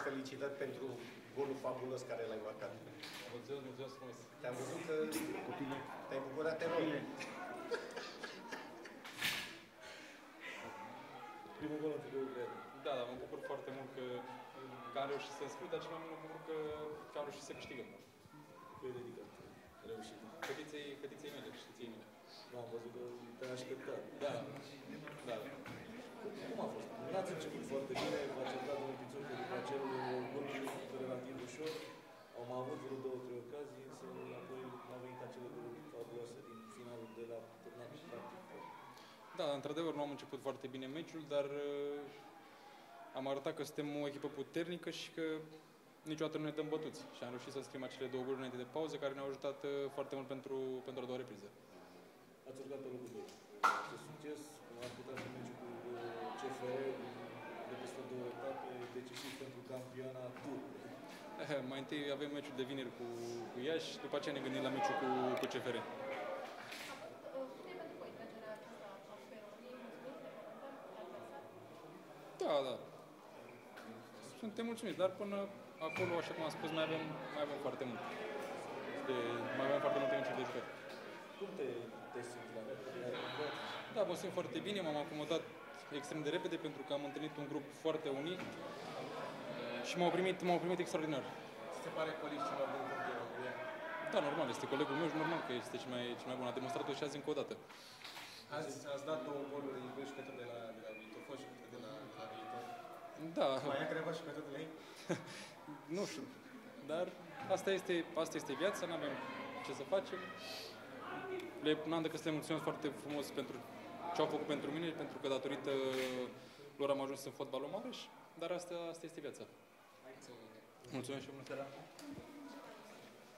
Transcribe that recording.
felicitări pentru golul fabulos care l-ai marcat. Mulțumesc frumos. Te-am văzut că te-ai bucurat enorm. Primul gol în filul cred. Da, mă bucur foarte mult că am reușit să înscriu, dar cel mai mult mă bucur că am reușit să câștigăm. Cui dedicat reușit. Fetiței mele, știții mele. Am văzut că te-ai așteptat. Da. Cum a fost? N-ați început foarte bine, v-ați certat un pițor cu acel gol relativ ușor. Am avut vreo 2-3 ocazii, însă apoi n-au venit acele goluri fabuloase din finalul de la turnat practic. Da, într-adevăr nu am început foarte bine meciul, dar am arătat că suntem o echipă puternică și că niciodată nu ne dăm bătuți. Și am reușit să înscriem acele 2 goluri înainte de pauză, care ne-au ajutat foarte mult pentru a doua repriză. Ați urcat pe locul 2. Ce succes, ați putea fi meciul cu CFR de peste 2 etape, decisiv pentru campionatul. Mai întâi avem meciul de vineri cu Iași, după aceea ne gândim la meciul cu CFR. Da. Suntem mulțumiți, dar până acolo, așa cum am spus, mai avem foarte mult. Mai avem foarte multe meciuri de jucat. Cum te simți la Da, mă simt foarte bine, m-am acomodat extrem de repede pentru că am întâlnit un grup foarte unit și m-au primit extraordinar. Ți se pare Coliș cel mai bun portier? Da, normal, este colegul meu și normal că este cel mai bun. A demonstrat-o și azi încă o dată. Ați dat 2 goluri, bun jucător de la Viitor, fost jucător de la Viitor. Da. Mai ia greva și jucător de la ei? Nu știu, dar asta este viața, nu avem ce să facem. N-am decât să le mulțumesc foarte frumos pentru ce au făcut pentru mine, pentru că datorită lor am ajuns în fotbalul Mareș, dar asta este viața. Mulțumesc și bună seara!